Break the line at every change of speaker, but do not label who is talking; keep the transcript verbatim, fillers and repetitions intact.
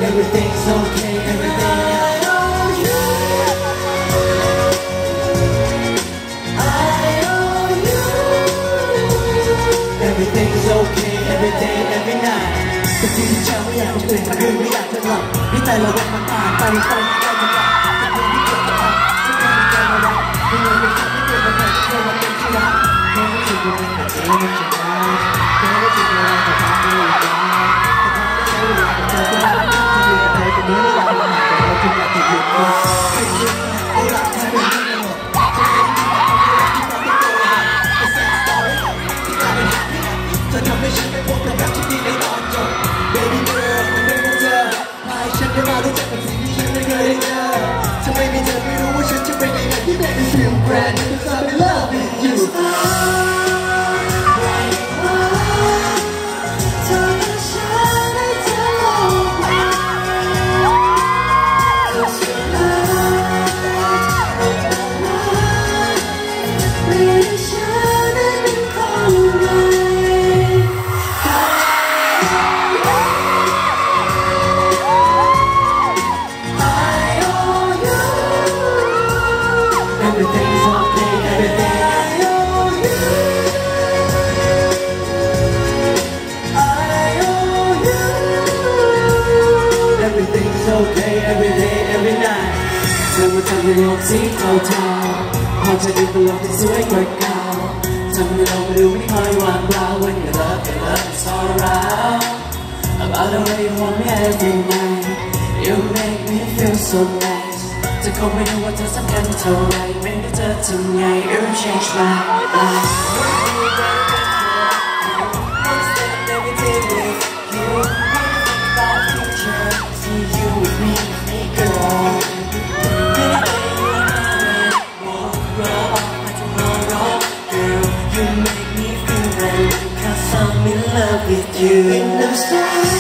Everything's okay, everything I owe you. I owe you. Everything's okay, every day, every night. แต่ที่ที่ฉันไม่อยากจะตื่นมาคืนไม่อยากจะหลับนี่แต่ละวันมันผ่านไปไปใกล้จะหลับแต่เพื่อนที่เกิดมาฉันไม่มีใจมารักไม่เหมือนเป็นฉันที่เกิดมาแต่เธอมาเป็นที่รักแค่รู้สึกว่ามันแต่เธอไม่ใช่ได้แค่รู้สึกว่าเราแต่ทำไม่ได้แต่พอได้ใช้เวลากับเธอก็รักที่อยู่กับเธอแต่เมื่อเราไม่หายแต่เราถึงอยากจะหยุดเธอให้หยุดให้รักเธอเป็นที่หมดเธอทำให้ฉันเป็นพวกเราแบบที่ดีในตอนจบ Baby girl มันเป็นกับเธอพาให้ฉันได้มารู้จักกับสิ่งที่ฉันไม่เคยได้เจอถ้าไม่มีเธอไม่รู้ว่าฉันจะเป็นยังไงที่ make me feel brand new cause I'm in love with you Everything's okay, everything I owe you. I owe you. Everything's okay, every day, every night. เธอมาทำให้โลกสีเทาๆพอจะดูเป็นโลกที่สวยกว่าเก่าทำให้เราไม่ดูไม่ค่อยว่างเปล่า When you love, your love is all around. About the way you want me every night. You make me feel so nice.จะคงไม่รู้ว่าเธอสำคัญเท่าไรไม่ได้เจอทำไง You change my life One step every day with you About future See you with me, me girl Any day you and I Tomorrow or tomorrow Girl, you make me feel right Cause I'm in love with you In the stars